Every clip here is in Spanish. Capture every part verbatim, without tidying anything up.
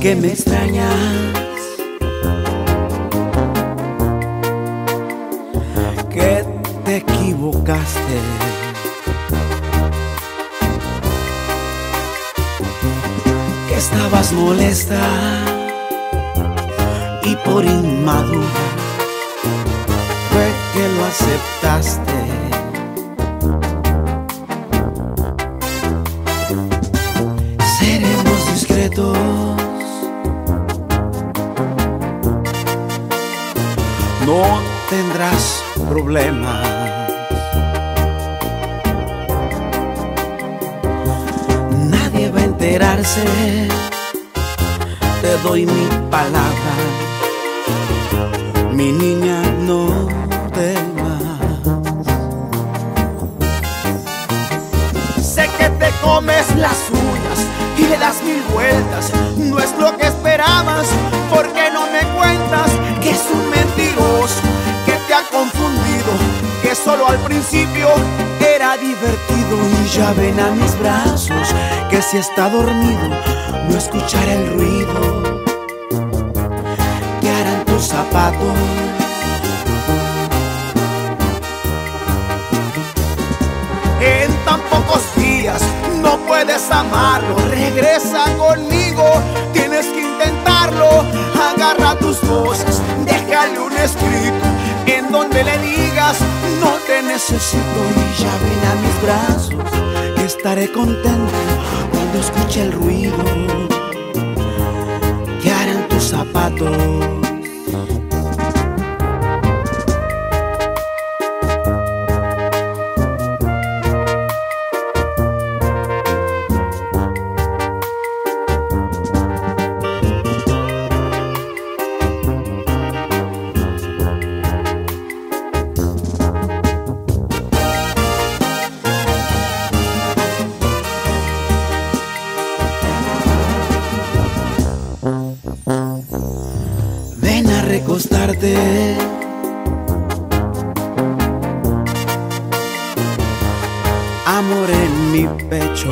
que me extrañas, que te equivocaste, que estabas molesta y por inmadura fue que lo aceptaste. Seremos discretos, no tendrás problemas. Nadie va a enterarse, te doy mi palabra. Mi niña, no temas. Sé que te comes las uñas y le das mil vueltas. No es lo que esperabas, porque no me cuentas que es un mentiroso, que te ha confundido, que solo al principio era divertido. Y ya ven a mis brazos, que si está dormido no escuchará el ruido que harán tus zapatos. En tan pocos días no puedes amarlo. Regresa conmigo, tienes que intentarlo. Agarra tus cosas, déjale un escrito en donde le digas: no te necesito. Y ya ven a mis brazos, que estaré contento cuando escuche el ruido que harán tus zapatos. Ven a recostarte, amor en mi pecho.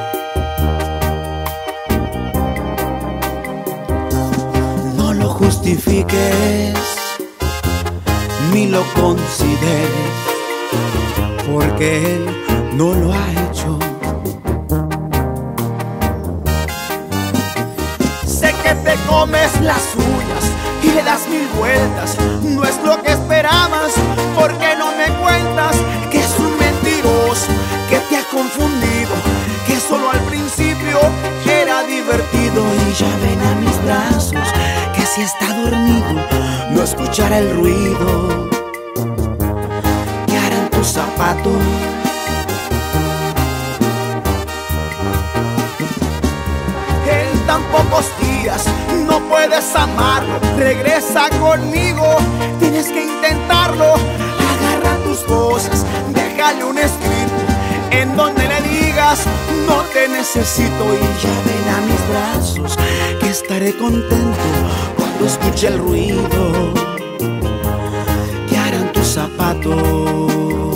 No lo justifiques ni lo consideres, porque él no lo ha hecho. Sé que te comes las uñas y le das mil vueltas. No es lo que esperabas, porque no me cuentas que es un mentiroso, que te ha confundido, que solo al principio era divertido. Y ya ven a mis brazos, que si está dormido no escuchará el ruido que harán tus zapatos. En tan pocos días no puedes amarlo. Regresa conmigo, tienes que intentarlo. Agarra tus cosas, déjale un escrito en donde le digas: no te necesito. Y ya ven a mis brazos, que estaré contento cuando escuche el ruido que harán tus zapatos.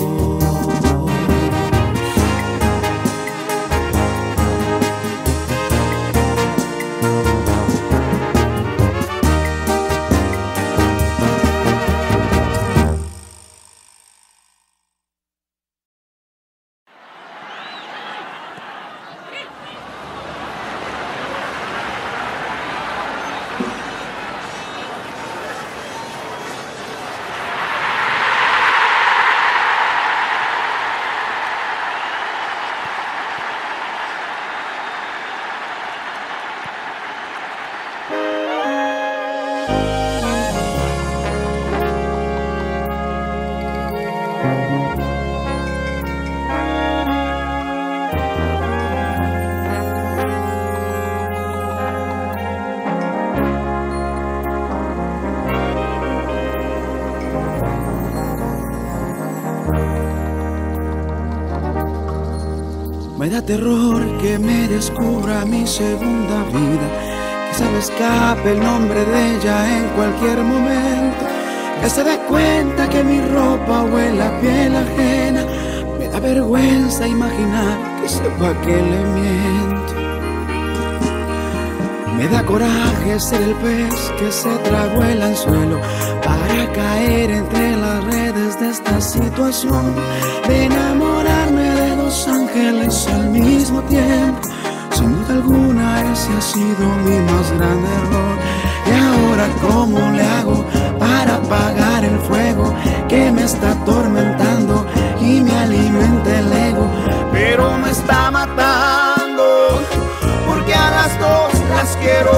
Me da terror que me descubra mi segunda vida, que se me escape el nombre de ella en cualquier momento, que se dé cuenta que mi ropa huele a piel ajena. Me da vergüenza imaginar que sepa que le miento. Me da coraje ser el pez que se tragó el anzuelo para caer entre las redes de esta situación, de enamorarme de dos ángeles al mismo tiempo. Sin duda alguna ese ha sido mi más grande error. Y ahora ¿cómo le hago para apagar el fuego que me está atormentando y me alimenta el ego? Pero me está matando porque a las dos las quiero.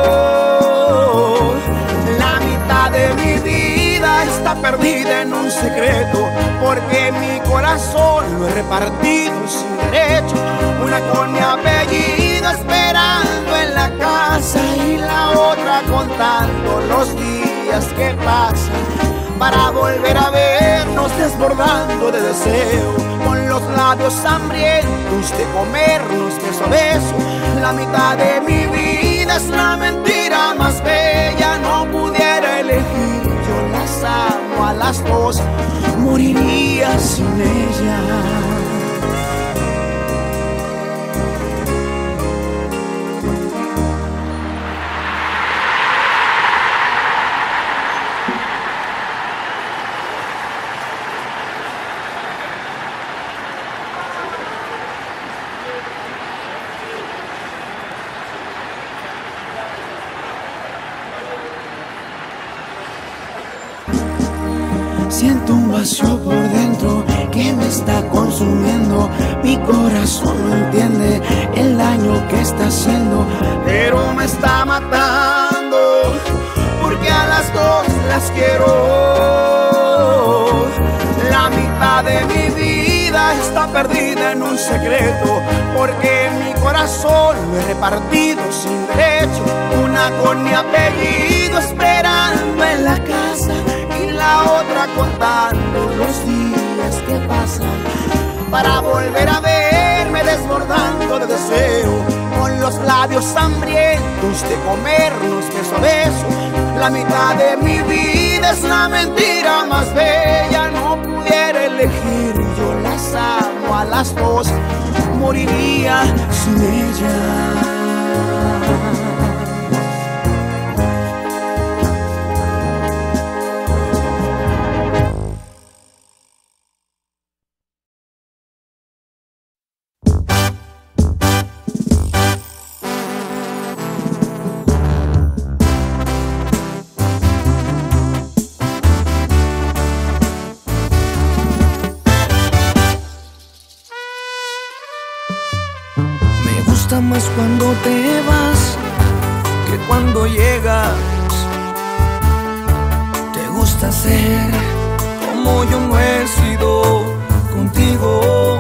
La mitad de mi vida está perdida en un secreto, porque mi corazón lo he repartido sin derecho. Una con mi apellido esperando en la casa y la otra contando los días que pasan para volver a vernos desbordando de deseo, con los labios hambrientos de comernos beso a beso. La mitad de mi vida es la mentira más bella. No pudiera elegir, yo las amo a las dos, moriría sin ella. Siento un vacío por dentro que me está consumiendo. Mi corazón no entiende el daño que está haciendo, pero me está matando porque a las dos las quiero. La mitad de mi vida está perdida en un secreto, porque mi corazón lo he repartido sin derecho. Una con mi apellido esperando en la casa y la otra contando los días que pasan para volver a verme desbordando de deseo, con los labios hambrientos de comernos beso a beso. La mitad de mi vida es la mentira más bella. No pudiera elegir, yo las amo a las dos, moriría sin ella. Más cuando te vas que cuando llegas. Te gusta ser como yo no he sido contigo.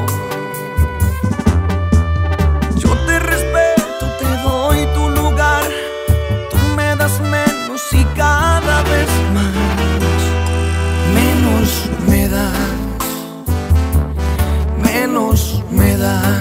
Yo te respeto, te doy tu lugar. Tú me das menos y cada vez más. Menos me das, menos me das.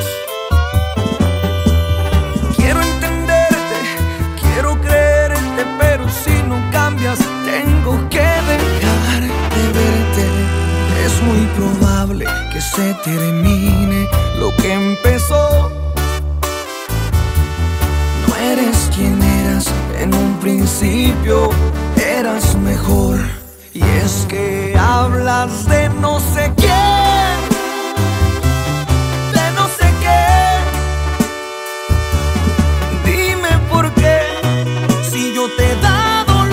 Tengo que dejar de verte. Es muy probable que se termine lo que empezó. No eres quien eras en un principio, eras mejor. Y es que hablas de no sé quién, de no sé qué. Dime por qué, si yo te he dado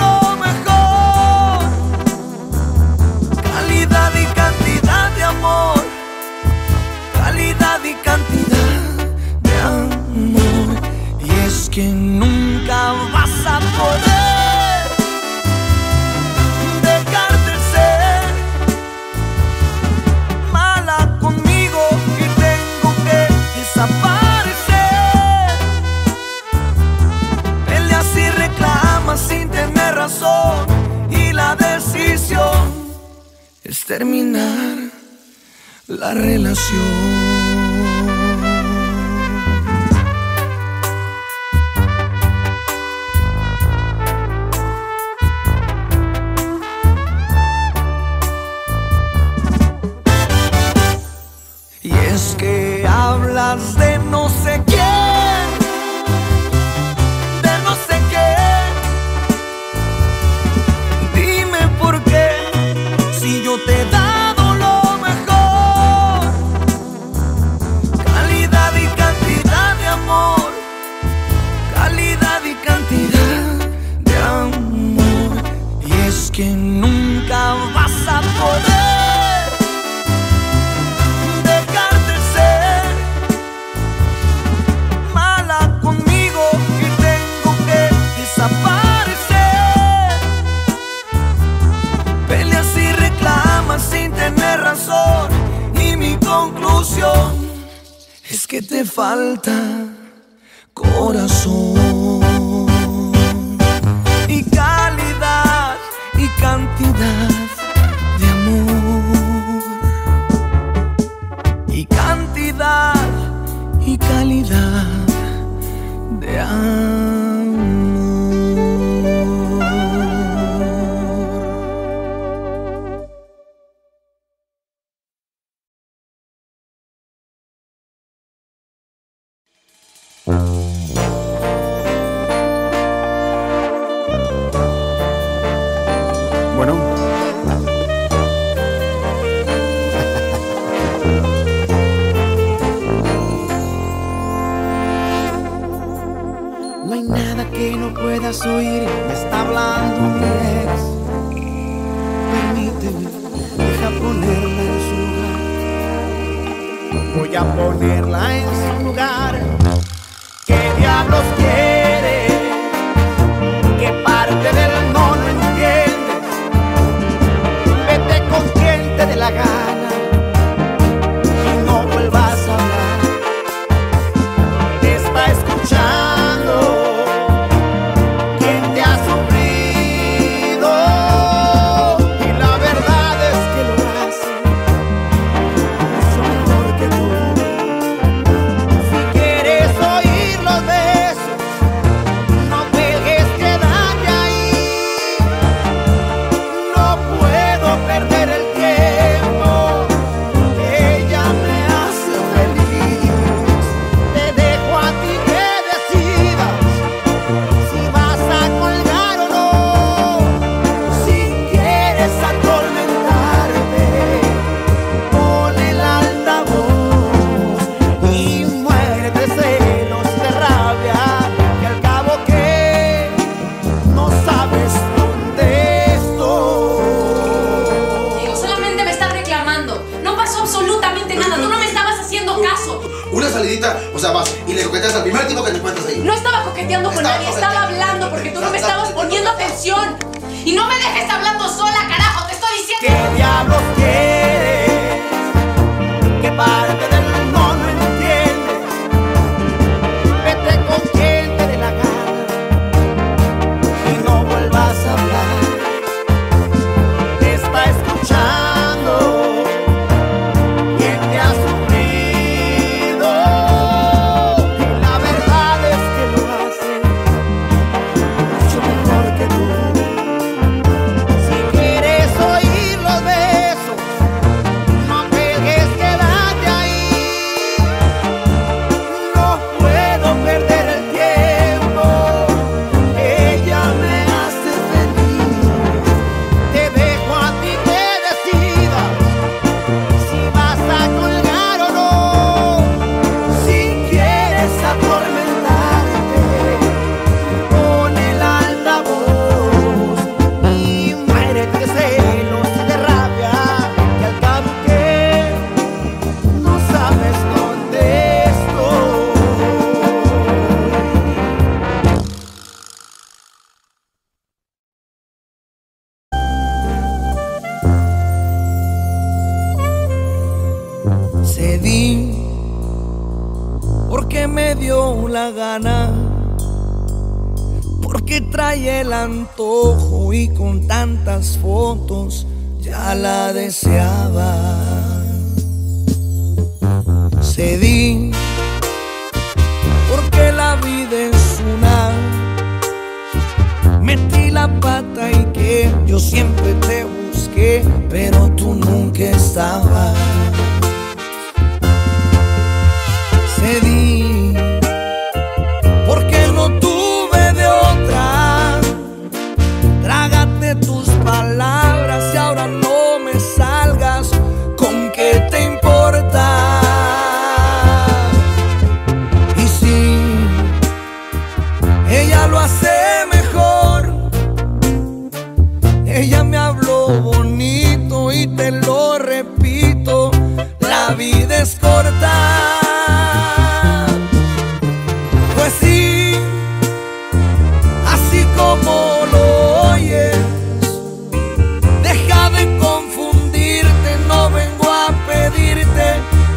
y cantidad de amor, y es que nunca vas a poder dejar de ser mala conmigo y tengo que desaparecer. Peleas y reclamas sin tener razón, y la decisión es terminar la relación. Y es que hablas de no sé quién, conclusión es que te falta corazón y calidad y cantidad de amor y cantidad y calidad de amor. Bueno. No hay nada que no puedas oír, me está hablando mi ex. Permíteme, deja ponerla en su lugar. Voy a ponerla en su lugar. ¿Qué diablos quiere? ¿Qué parte del no no entiendes? Vete con quien te dé la gana y no vuelvas a hablar. Te está escuchando quien te ha sufrido y la verdad es que lo hace mucho mejor que tú. Si quieres oír los besos, no dejes quedarte ahí. No puedo perder el tiempo, ella me hace feliz. Te dejo a ti que decidas si vas a colgar o no. Si quieres atormentarte, pon el altavoz y muérete de celos y de rabia, que al cabo que no sabes dónde estoy. Digo, solamente me estás reclamando. No pasó absolutamente nada. Tú no me estabas haciendo caso. Una salidita, o sea, vas y le coqueteas al primer tipo que te encuentras ahí. No estaba coqueteando con Estaba nadie. Estaba hablando porque tú no me estabas poniendo atención. Y no me dejes hablando sola, carajo. Te estoy diciendo. ¿Qué diablos quieres? ¿Qué parte del no no entiendes? Vete con quien te dé la gana y no vuelvas a hablar. Te está escuchando quien te ha sufrido y la verdad es que lo hace mucho mejor que tú. Si quieres oír los besos, no dejes quedarte ahí. No puedo perder el tiempo, ella me hace feliz. Te dejo a ti que decidas si vas a colgar o no. Si quieres atormentarte, pon el altavoz y muérete de celos y de rabia, que al cabo que no sabes dónde estoy. Cedí porque me dio la gana, porque trae el antojo y con tantas fotos ya la deseaba. Cedí porque la vida es una. Metí la pata y que yo siempre te busqué, pero tú nunca estabas. Cedí porque no tuve de otra. Trágate tus palabras y ahora no me salgas con qué te importa. Y si ella lo hace mejor, ella me habló bonito y te lo repito, la vida es corta. Pues sí, así como lo oyes, deja de confundirte, no vengo a pedirte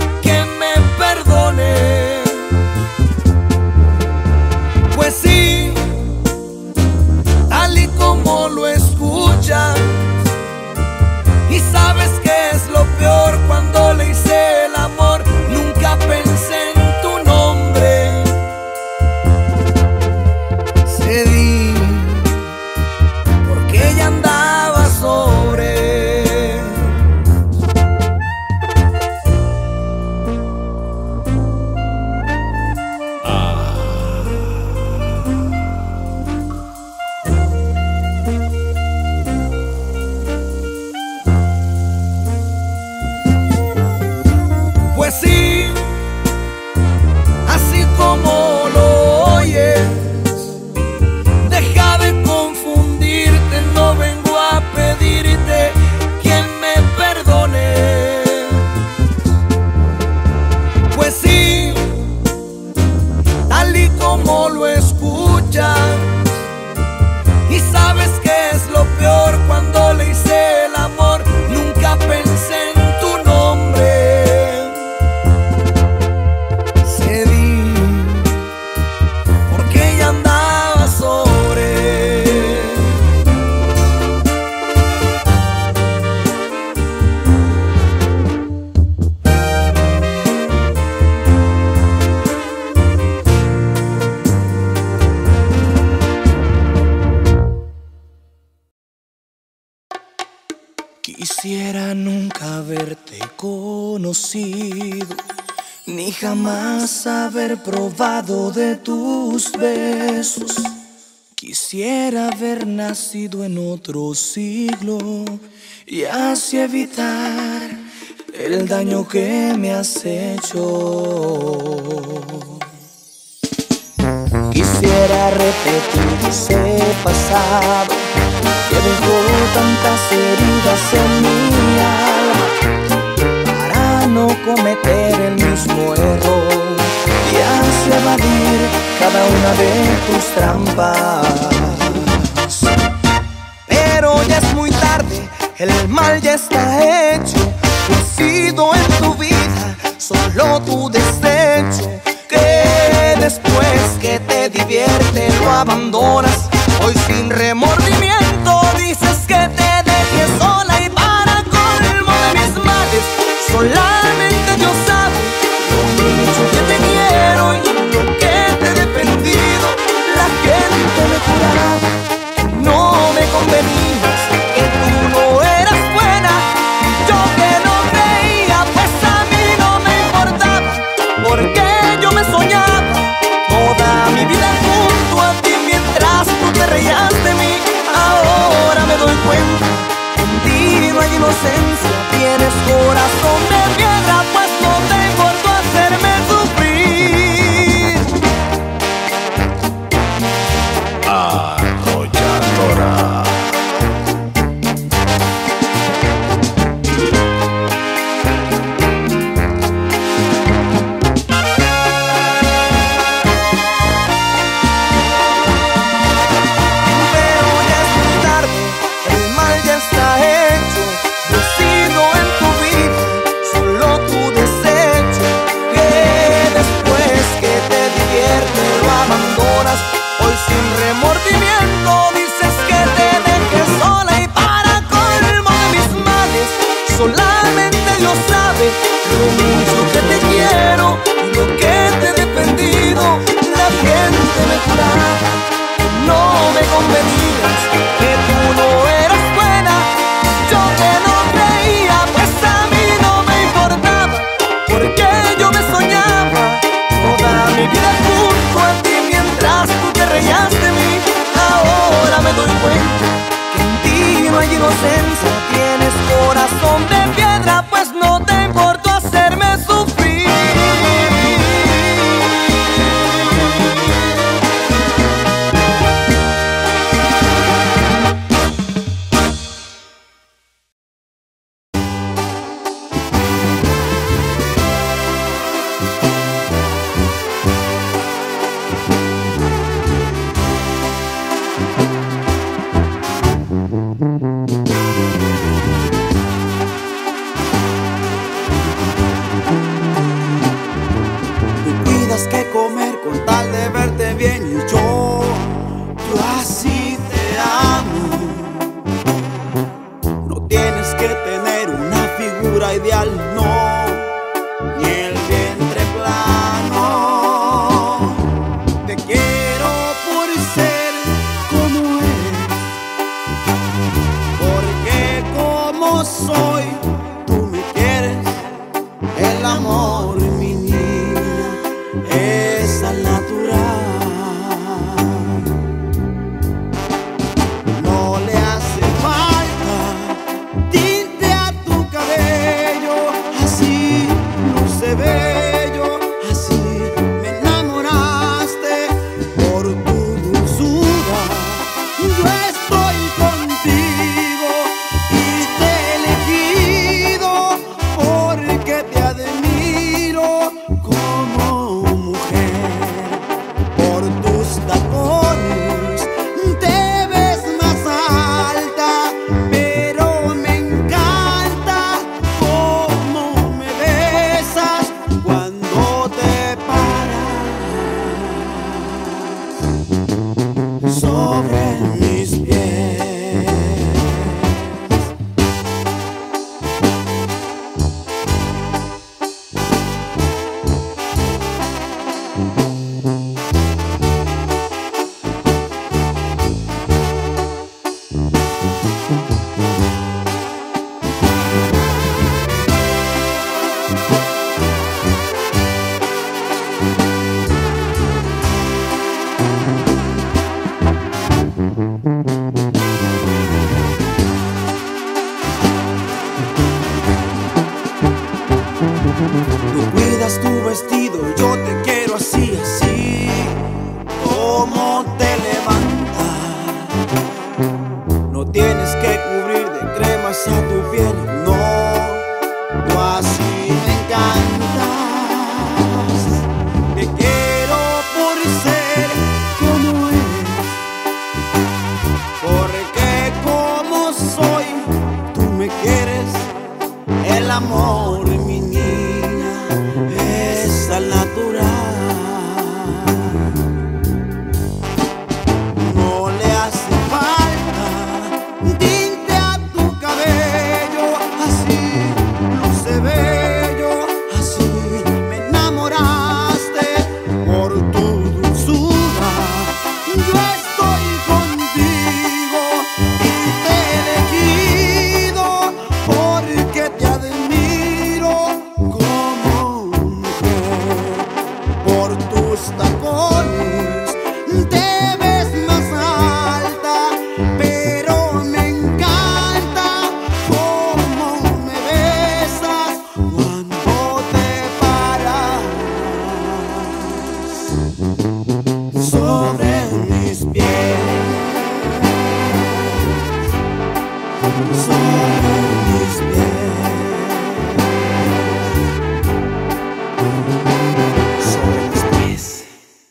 Pues sí, así como lo oyes, deja de confundirte, no vengo a pedirte quien me perdone. Pues sí, tal y como lo escuchas, y sabes que es lo peor cuando le hice el amor, nunca pensé en tu nombre. Cedí porque ella andaba sobre. Quisiera nunca haberte conocido, ni jamás haber probado de tus besos. Quisiera haber nacido en otro siglo y así evitar el daño que me has hecho. Quisiera repetir ese pasado que dejó tantas heridas en mi alma, para no cometer el mismo error y así evadir cada una de tus trampas. Pero ya es muy tarde, el mal ya está hecho. Tú has sido en tu vida solo tu desecho, que después que te divierte lo abandonas. Hoy sin remordimiento dices que te dejes sola, y para colmo de mis males solamente Dios sabe lo mucho que te quiero y lo que te he defendido. La gente me juraba que no me convenías, que tú no eras buena, y yo que no creía, pues a mí no me importaba, porque yo me soñaba toda mi vida junto a ti mientras tú te reías de mí. Ahora me doy cuenta que en ti no hay inocencia, tienes corazón de piedra, pues no te importó hacerme sufrir. Arrolladora. Hoy sin remordimiento dices que te dejes sola, y para colmo de mis males solamente Dios sabe lo mucho que te quiero y lo que te he defendido. La gente me juraba que no me convenías, que tú no eras buena, yo que no creía, pues a mí no me importaba, porque yo me soñaba toda mi vida junto a ti mientras tú te reías de mí. Ahora me doy cuenta que en ti no hay inocencia, tienes corazón de piedra, pues no te importó hacerme sufrir. Que comer con tal de verte bien, y yo, yo así te amo. No tienes que tener una figura ideal, no, ni el vientre plano. Te quiero por ser como eres, porque como soy, tú me quieres. El amor, mi niña, es al natural. No le hace falta tinte a tu cabello, así porque te admiro como mujer. Por tus tacones te ves más alta, pero me encanta cómo me besas cuando te paras sobre mis pies. Tú cuidas tu vestido, yo te quiero así, así como te levantas. No tienes que cubrir de cremas a tu piel, no, tú así me encantas. Te quiero por ser como eres, porque como soy, tú me quieres. El amor, mi niña, es al natural. No le hace falta tinte a tu cabello, así luce bello, así me enamoraste por tu dulzura. Yo estoy contigo y te he elegido porque te admiro como mujer. Por tus tacones te ves más alta, pero me encanta cómo me besas cuando te paras sobre mis pies, sobre mis pies, sobre mis pies.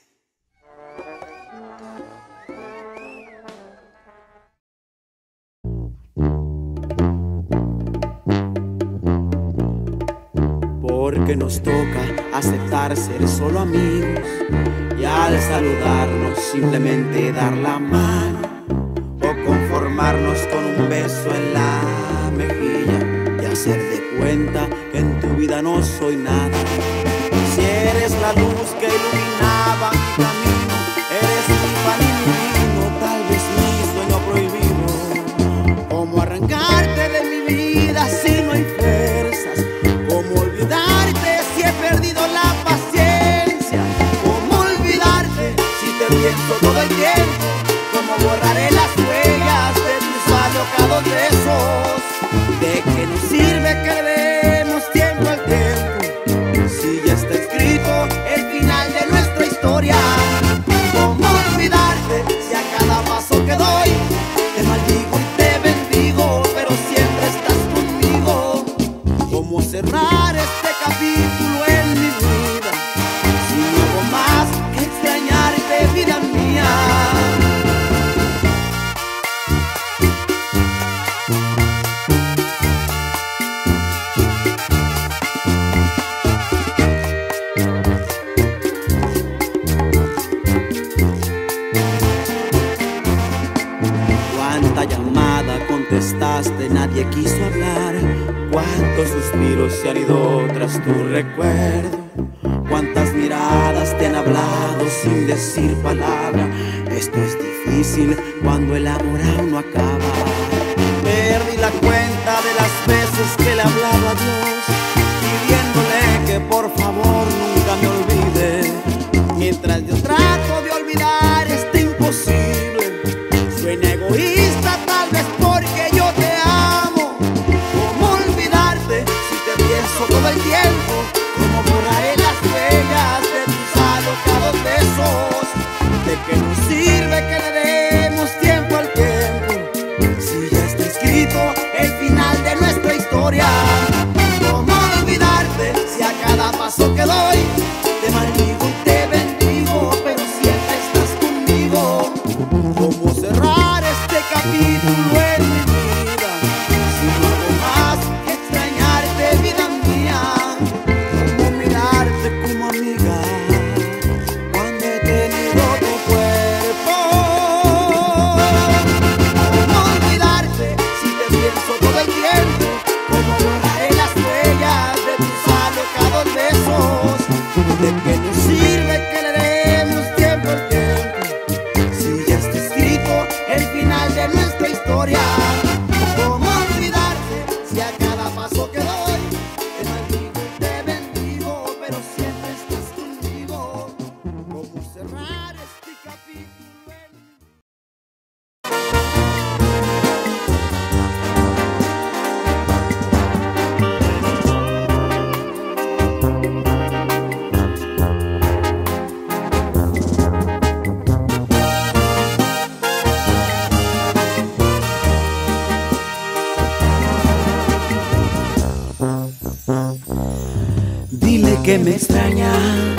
Porque nos toca aceptar ser solo amigos y al saludarnos simplemente dar la mano, o conformarnos con un beso en la mejilla y hacer de cuenta que en tu vida no soy nada. Si eres la luz que iluminaba mi camino, eres mi pan y mi vino, tal vez mi sueño prohibido. ¿Cómo arrancarte de mi vida si no hay fuerzas? ¿Cómo olvidarte si he perdido la paciencia? ¿Cómo olvidarte si te pienso todo el tiempo? ¿Cómo borraré las huellas de tus alocados besos? ¿De qué nos sirve que le demos tiempo al tiempo si ya está escrito el final de nuestra historia? ¿Cómo olvidarte si a cada paso que doy te maldigo y te bendigo, pero siempre estás conmigo? ¿Cómo cerrar este capítulo en mi vida si no hago más que extrañarte, vida mía? Cuánta llamada contestaste, nadie quiso hablar. Cuántos suspiros se han ido tras tu recuerdo. Cuántas miradas te han hablado sin decir palabra. Esto es difícil cuando el amor aún no acaba. Perdí la cuenta de las veces que le hablaba a Dios, pidiéndole que por favor nunca me olvide. Mientras yo trato de olvidar este imposible, suena egoísta tal vez porque yo te amo. ¿Cómo olvidarte si te pienso todo el tiempo? ¿Cómo borraré las huellas de tus alocados besos? ¿De qué nos sirve que le demos tiempo al tiempo si ya está escrito el final de nuestra historia? ¿Cómo olvidarte paso que doy, te maldigo y te bendigo, pero siempre estás conmigo. ¿Cómo cerrar este capítulo en mi vida? Si no hago más que extrañarte, vida mía. ¿Cómo mirarte como amiga cuando he tenido tu cuerpo? ¿Cómo olvidarte si te pienso todo el tiempo? ¿Cómo borraré las huellas de tus alocados besos? ¿De qué nos sirve que le demos tiempo al tiempo si ya está escrito el final de nuestra historia? ¿Cómo olvidarte si a cada paso que doy te maldigo y te bendigo, pero siempre estás conmigo? ¿Cómo cerrar este capítulo en mi vida? Dile que me extrañas,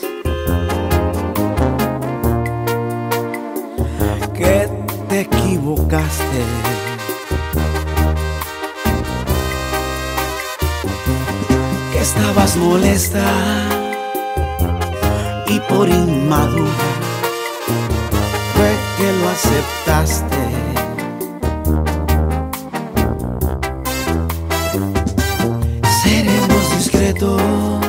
que te equivocaste, que estabas molesta y por inmadura fue que lo aceptaste. Seremos discretos,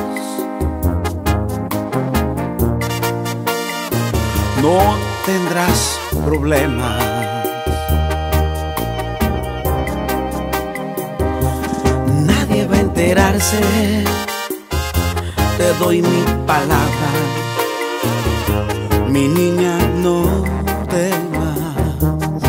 no tendrás problemas. Nadie va a enterarse, te doy mi palabra. Mi niña, no temas.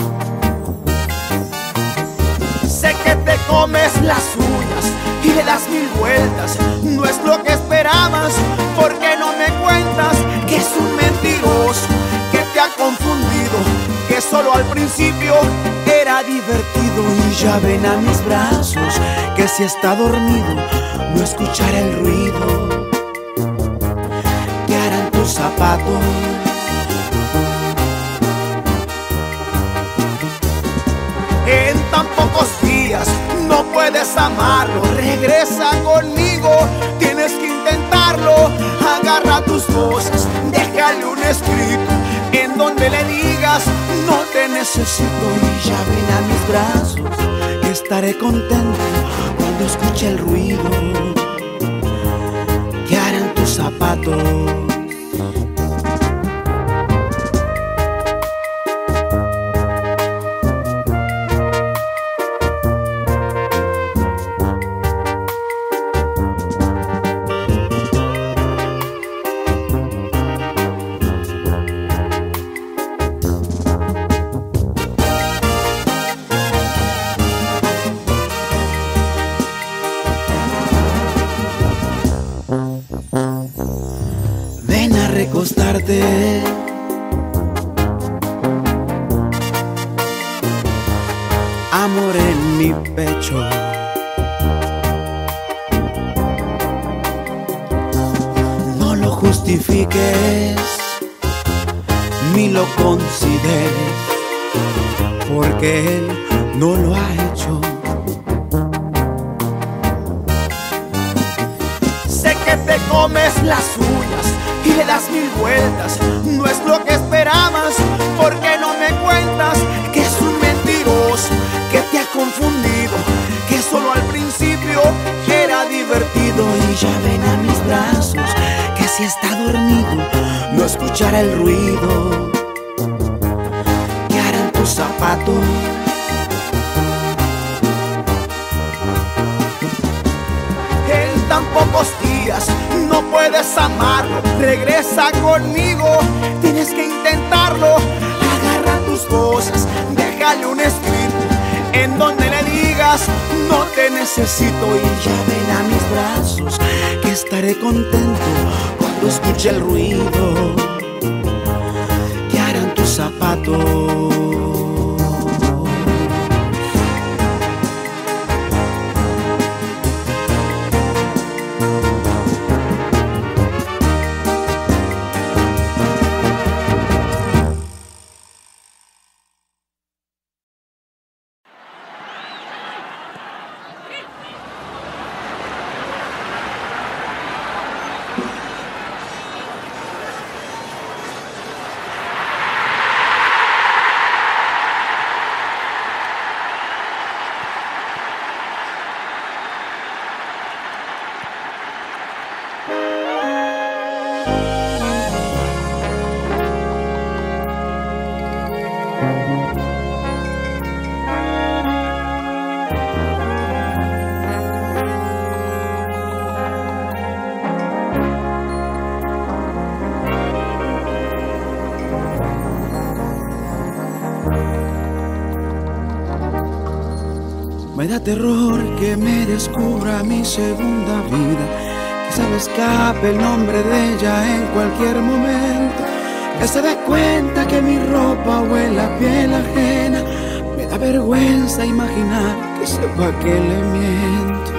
Sé que te comes las uñas y le das mil vueltas. No es lo que esperabas, porque no me cuentas que es un mentiroso, que te ha confundido, que solo al principio era divertido. Y ya ven a mis brazos, que si está dormido no escuchará el ruido que harán tus zapatos. En tan pocos días no puedes amarlo, regresa conmigo, tienes que intentarlo. Agarra tus cosas, déjale un escrito en donde le digas no te necesito. Y ya ven a mis brazos, que estaré contento cuando escuche el ruido que harán tus zapatos. Ven a recostarte, amor en mi pecho. No lo justifiques ni lo consideres, porque él no lo ha hecho. Sé que te comes las uñas y le das mil vueltas. No es lo que esperabas, porque no me cuentas que es un mentiroso, que te ha confundido, que solo al principio era divertido. Y ya ven a mis brazos, que si está dormido no escuchará el ruido que harán tus zapatos. En tan pocos días no puedes amarlo, regresa conmigo, tienes que intentarlo. Agarra tus cosas, déjale un escrito en donde le digas no te necesito. Y ya ven a mis brazos, que estaré contento cuando escuche el ruido que harán tus zapatos. Me da terror que me descubra mi segunda vida, que se me escape el nombre de ella en cualquier momento, que se dé cuenta que mi ropa huele a piel ajena. Me da vergüenza imaginar que sepa que le miento.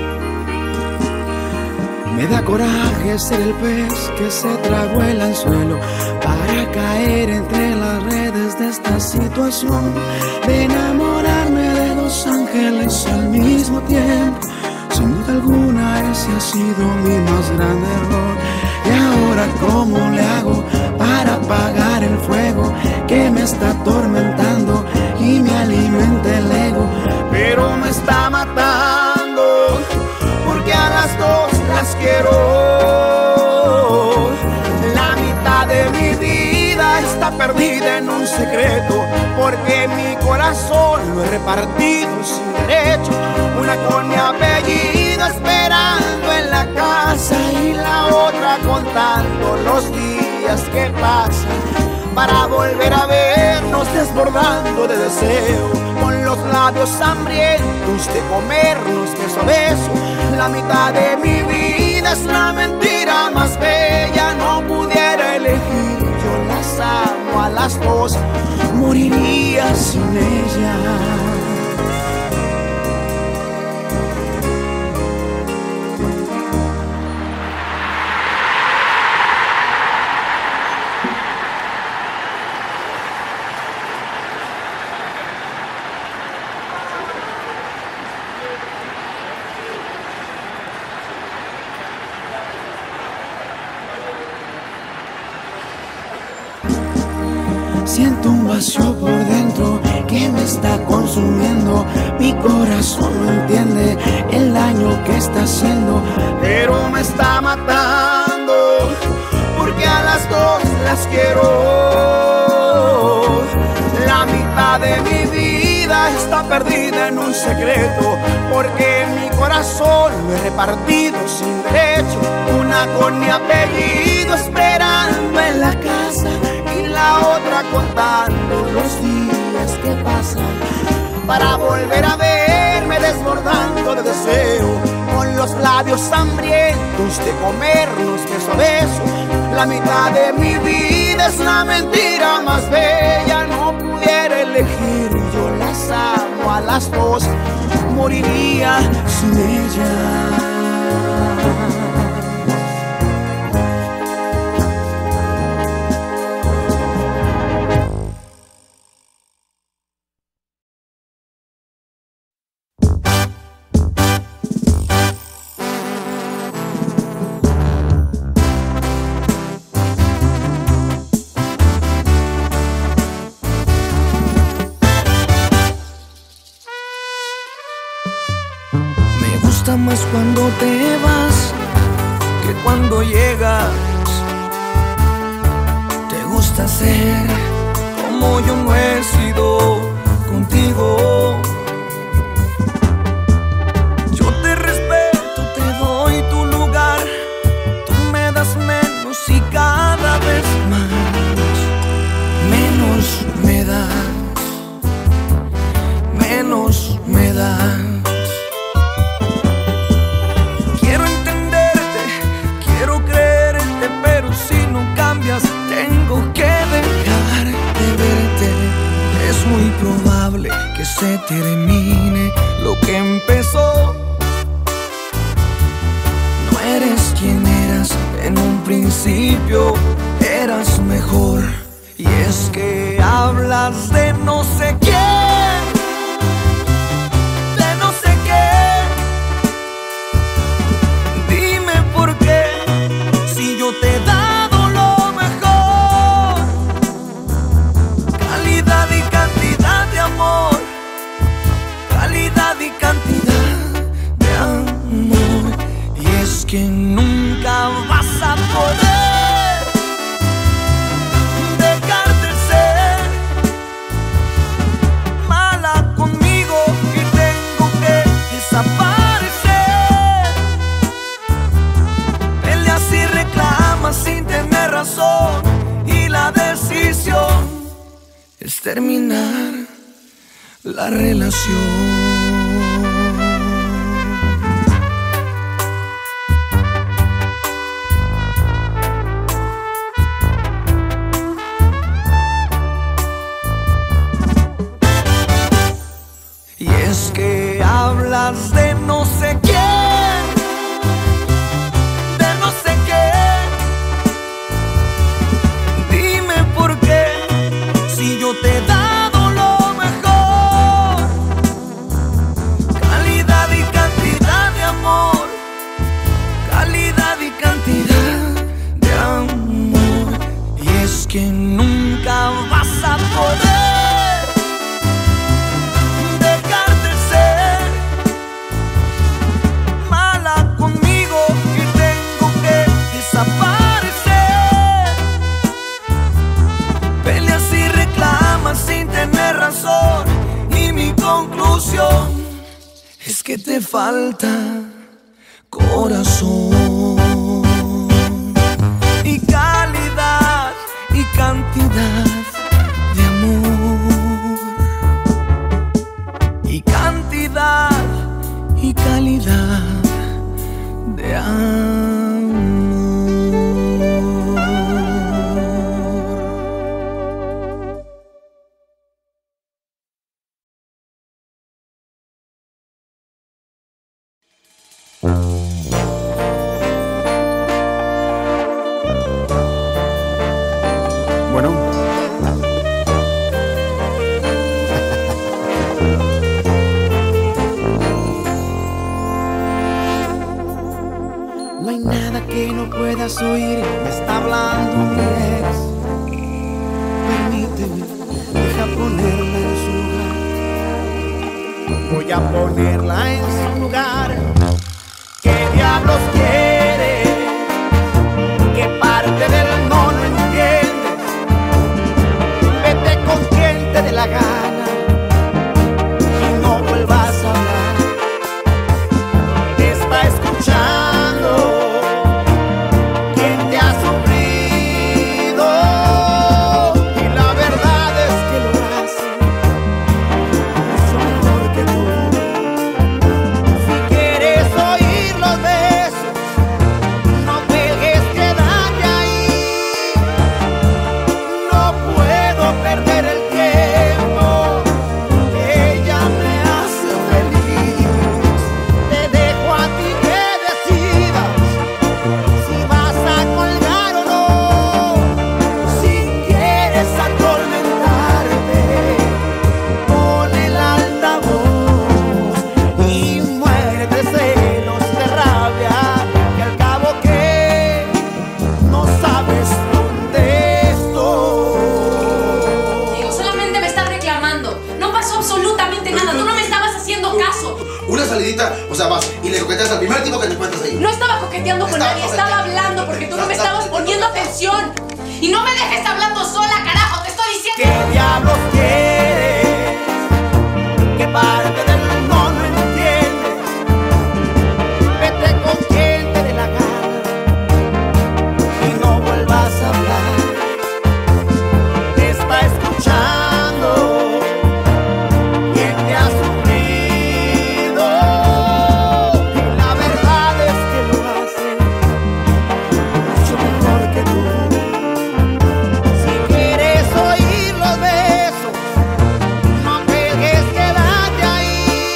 Me da coraje ser el pez que se tragó el anzuelo para caer entre las redes de esta situación, de enamorarme de dos ángeles al mismo tiempo. Sin duda alguna ese ha sido mi más grande error. Y ahora ¿cómo le hago para apagar el fuego que me está atormentando y me alimenta el ego? Pero me está matando porque a las dos las quiero. La mitad de mi vida está perdida en un secreto, porque mi corazón lo he repartido sin derecho. Una con mi apellido esperando en la casa y la otra contando los días que pasan para volver a vernos desbordando de deseo, con los labios hambrientos de comernos beso a beso. La mitad de mi vida es la mentira más bella. No pudiera elegir, yo las amo a las dos, moriría sin ella. Siento un vacío por dentro que me está consumiendo. Mi corazón no entiende el daño que está haciendo, pero me está matando porque a las dos las quiero. La mitad de mi vida está perdida en un secreto, porque mi corazón lo he repartido sin derecho. Una con mi apellido esperando en la casa y la otra contando los días que pasan para volver a verme desbordando de deseo, con los labios hambrientos de comernos beso a beso. La mitad de mi vida es la mentira más bella. No pudiera elegir, yo las amo a las dos, moriría sin ella. Más cuando te vas que cuando llegas. Te gusta ser como yo no he sido contigo. Yo te respeto, te doy tu lugar. Tú me das menos y cada vez más. Menos me das, menos me das. Tengo que dejar de verte. Es muy probable que se termine lo que empezó. No eres quien eras en un principio, eras mejor. Y es que hablas de no sé quién, de no sé qué. Dime por qué, si yo te he dado y cantidad de amor, y es que nunca vas a poder dejarte ser mala conmigo y tengo que desaparecer. Peleas y reclamas sin tener razón, y la decisión es terminar la relación. porque nunca vas a poder dejar de ser mala conmigo y tengo que desaparecer. Peleas y reclamas sin tener razón y mi conclusión es que te falta corazón y calidad y cantidad de amor, y cantidad y calidad de amor. Bueno. No hay nada que no puedas oír, me está hablando mi ex. Permíteme, deja ponerla en su lugar. Voy a ponerla en su lugar. ¿Qué diablos quiere? ¿Qué parte del no no entiendes? Vete con quien te dé la gana y no vuelvas a hablar. Te está escuchando quien te ha sufrido y la verdad es que lo hace mucho mejor que tú. Si quieres oír los besos, no dejes quedarte ahí. No puedo perder el tiempo, ella me hace feliz. Te dejo a ti que decidas si vas a colgar o no. Si quieres atormentarte, pon el altavoz y muérete de celos, de rabia, que al cabo que no sabes dónde estoy. Digo, solamente me estás reclamando. No pasó absolutamente nada. Tú no me estabas haciendo caso. Una salidita, o sea, vas y le coqueteas al primer tipo que te encuentras ahí. No estaba coqueteando con Estaba nadie, estaba coqueteando. hablando porque tú no me Estaba estabas poniendo atención. Y no me dejes hablando sola, carajo, te estoy diciendo. ¿Qué diablos quieres? ¿Qué parte del no no entiendes? Vete con quien te dé la gana y no vuelvas a hablar. Te está escuchando quien te ha sufrido y la verdad es que lo hace mucho mejor que tú. Si quieres oír los besos, no dejes quedarte ahí.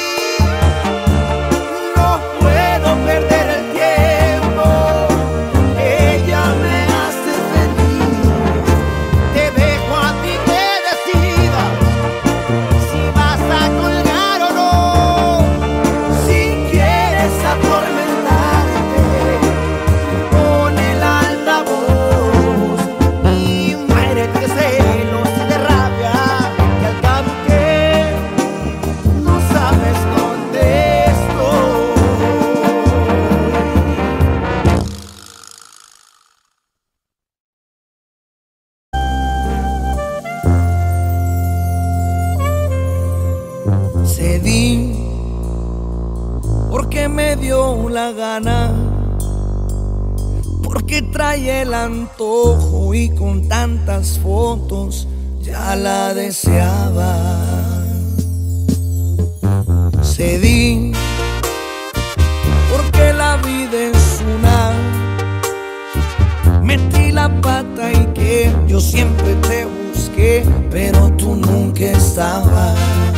No puedo perder el tiempo, ella me hace feliz. Te dejo a ti que decidas si vas a colgar o no. Si quieres atormentarte, pon el altavoz y muérete de celos y de rabia, que al cabo que no sabes dónde estoy. Cedí porque me dio la gana, porque trae el antojo y con tantas fotos ya la deseaba. Cedí porque la vida es una. Metí la pata y que yo siempre te busqué, pero tú nunca estabas.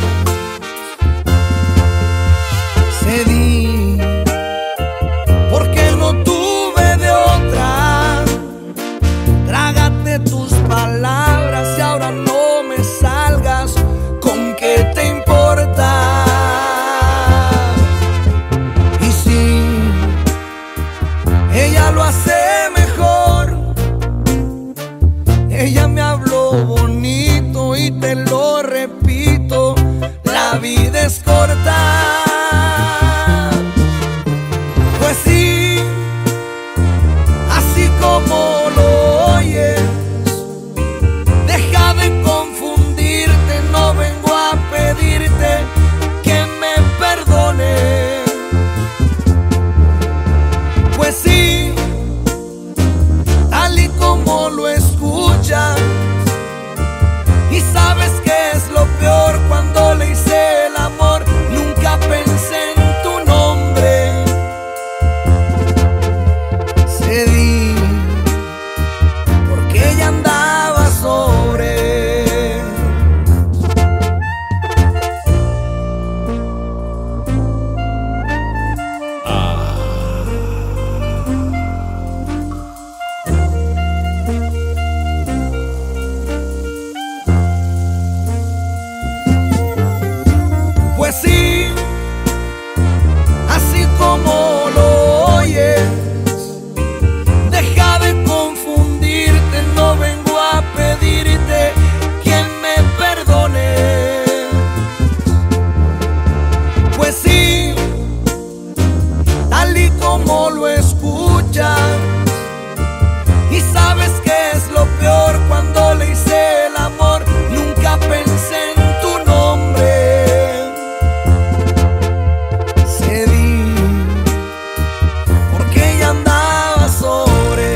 Cedí porque no tuve de otra. Trágate tus palabras y ahora no me salgas con qué te importa. Y si ella lo hace mejor, ella me vida es corta. Pues sí, así como lo oyes, deja de confundirte, no vengo a pedirte que me perdones. Pues sí, tal y como lo escuchas, y sabes que es lo peor cuando le hice el amor, nunca pensé en tu nombre. Cedí porque ella andaba sobre. Ah. Pues sí, así como lo oyes, deja de confundirte, no vengo a pedirte que me perdone. Pues sí, tal y como lo escuchas, y sabes que es lo peor cuando le hice el amor, nunca pensé en tu nombre. Cedí porque ella andaba sobre.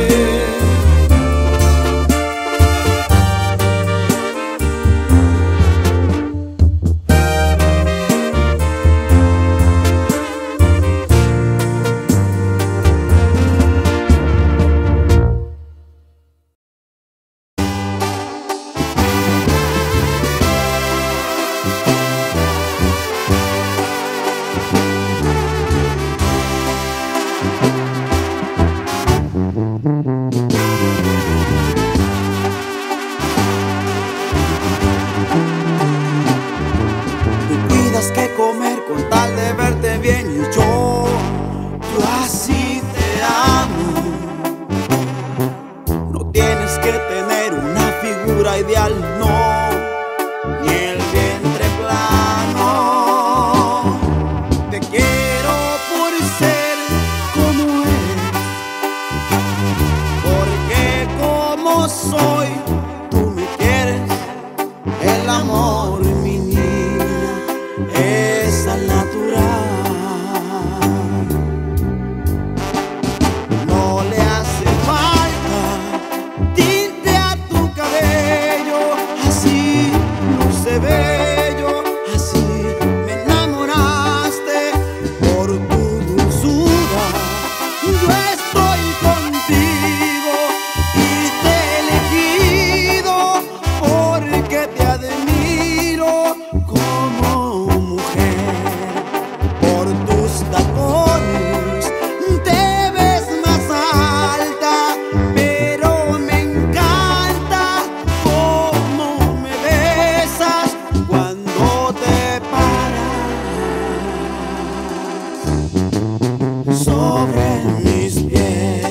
Tú cuidas que comer con tal de verte bien, y yo, yo así te amo. No tienes que tener una figura ideal, no, ni el vientre plano. Te quiero por ser como eres, porque como soy, tú me quieres. El amor, mi niña, es al natural. No le hace falta tinte a tu cabello, así luce bello, así me enamoraste por tu dulzura. Yo estoy contigo y te he elegido porque te admiro como mujer. Por tus tacones te ves más alta, pero me encanta cómo me besas cuando te paras sobre mis pies.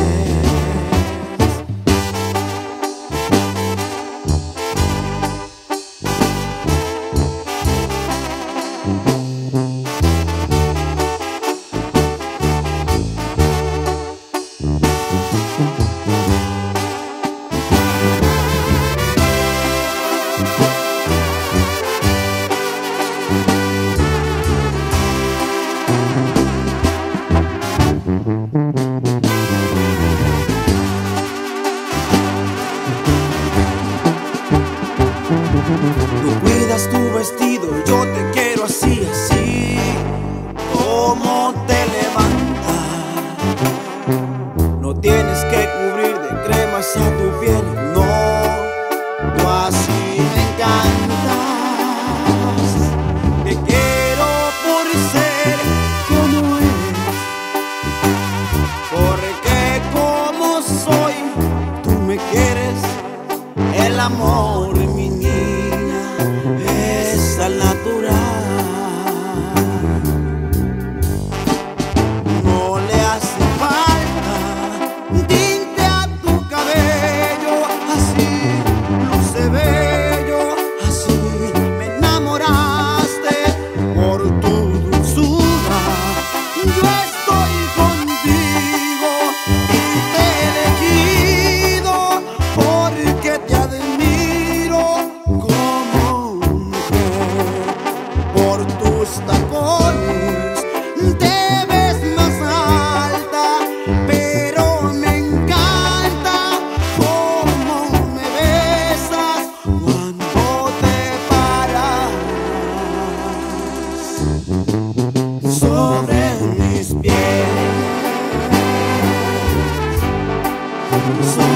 Tú cuidas tu vestido, yo te quiero así, así como te levantas. No tienes que cubrir de cremas a tu piel, no, tú así me encantas. Te quiero por ser como eres, porque como soy, tú me quieres. El amor, mi niña, es al natural. No le hace falta tinte a tu cabello, así luce bello, así me enamoraste Soy